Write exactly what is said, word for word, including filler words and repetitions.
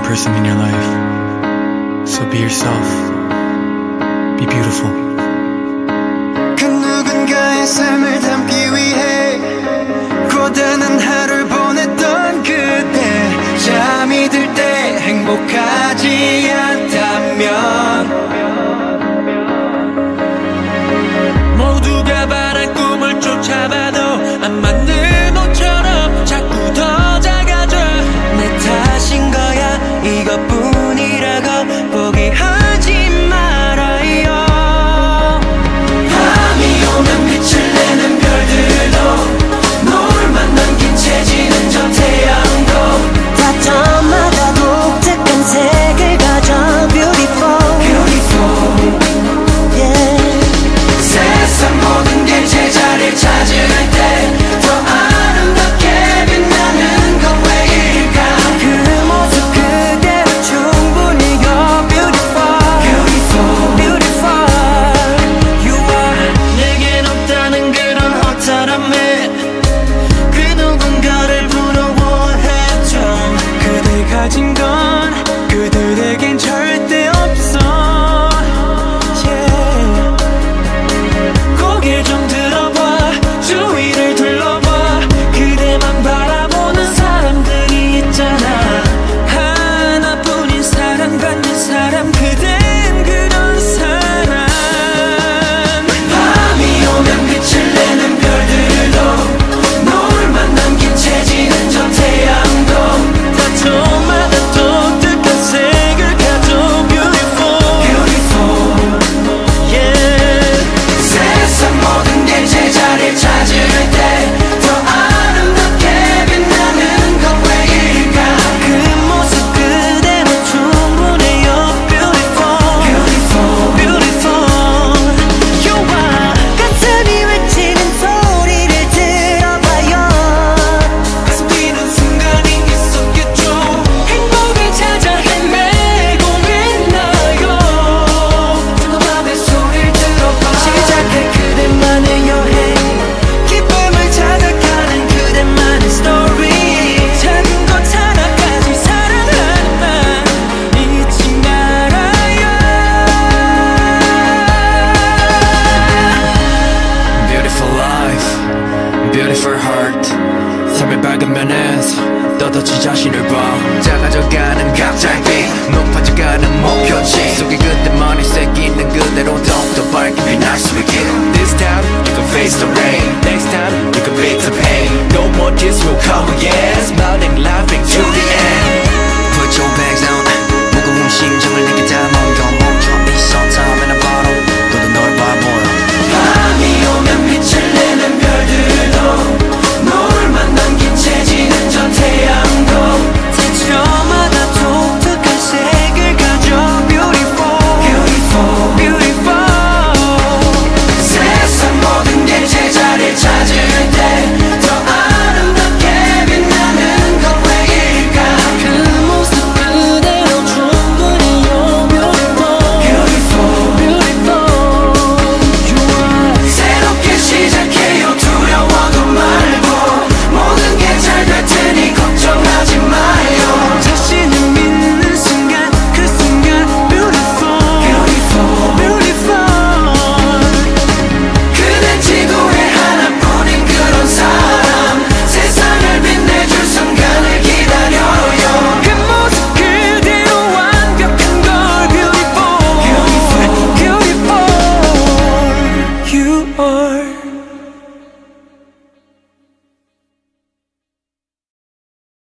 person in your life. So be yourself. Be beautiful. 그 누군가의 삶을 담기 위해 고단한 하루를 보냈던 그때 잠이 들 때 행복하지 않다면 모두가 바란 꿈을 쫓아봐도 안 맞는 옷처럼 자꾸 더 작아져. 내 탓인 거야 이것뿐이라고 포기하지 말아요. 밤이 오면 빛을 내는 별들도 노을만 남긴 채 지는 저 태양도 다 저마다 독특한 색을 가져. Beautiful, beautiful, yeah. 세상 모든 게 제자리를 찾을 때 더 아름답게 빛나는 건 왜일까? 그 모습 그대로 충분해요. Beautiful, beautiful, beautiful. You are 내겐 없다는 그런 허탈함에 그 누군가를 부러워했죠. 그대 가진 건 그들에겐 절대 없어. Yeah. 고개 좀 들어봐 주위를 둘러봐. 그대만 바라보는 사람들이 있잖아. 하나뿐인 사랑받는 사람 그댄 그런 사람. 밤이 오면 빛을 내는 별들도 노을만 남긴 채 지는 저 태양도 다 저마다 독특한 색을 가져. Beautiful, beautiful, yeah. 세상 모든 게 제자리를 찾을 때 더 아름답게 빛나는 건 왜일까? 그 모습 그대로 충분해요. Beautiful, beautiful, beautiful. You are 가슴이 외치는 소리를 들어봐요. 가슴 뛰는 순간이 있었겠죠. 행복을 찾아 헤매고 있나요? 저 밤의 소리를 들어봐. 시작할 그대만의 여행 기쁨을 찾아가는 그대만의 스토리. 작은 것 하나까지 사랑하는 말 잊지 말아요. Beautiful life, beautiful heart. 삶의 밝은 면에서 떳떳이 자신을 봐. 작아져가는 각자의 높아져가는 목표지 속에 그대만의 색이 있는 그대로 더욱더 밝게 빛날 수 있게. This time you can face the rain. Next time you can beat the pain. No more tears will come again. Smiling, laughing to the end. Put your bags down. 무거운 심정을 내게 담아요. 멈춰 있었다면 바로 너도 널 바보여. 밤이 오면 빛을 내는 별들도 노을만 남긴 채 지는 저 태양도 다 저마다 독특한 색을 가져. Beautiful, beautiful, beautiful. 세상 모든 게 제자리를 찾을 때 더 아름답게 빛나는 건 왜일까? 그 모습 그대로 충분해요. Beautiful, beautiful, beautiful. You are 새롭게 시작해요. 두려워도 말고 모든 게 잘 될 테니 걱정하지 마요. 자신을 믿는 순간 그 순간 Beautiful, beautiful, beautiful. 그댄 지구에 하나뿐인 그런 사람. 세상을 빛내줄 순간을 기다려요. 그 모습 그대로 완벽한 걸 Beautiful, beautiful, beautiful. You are